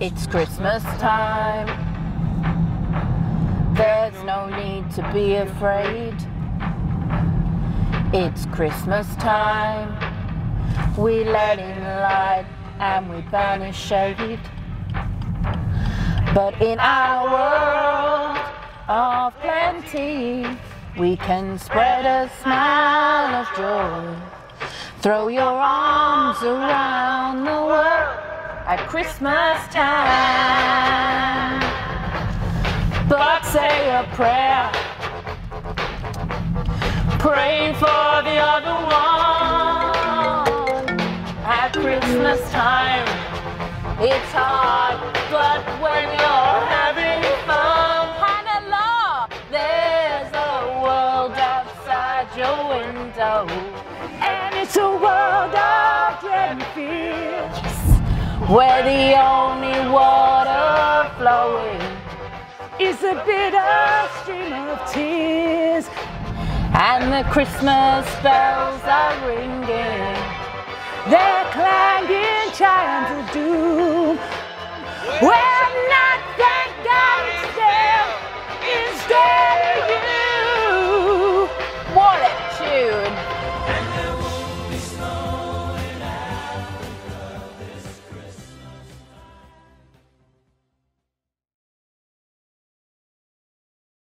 It's Christmas time. There's no need to be afraid. It's Christmas time. We let in light and we banish shade. But in our world of plenty, we can spread a smile of joy. Throw your arms around the world at Christmas time. But say a prayer, pray for the other one. At Christmas time, it's hard, but when you're having fun, subhanallah, there's a world outside your window. And it's a world of dread and fear, where the only water flowing is a bitter stream of tears. And the Christmas bells are ringing, they're clanging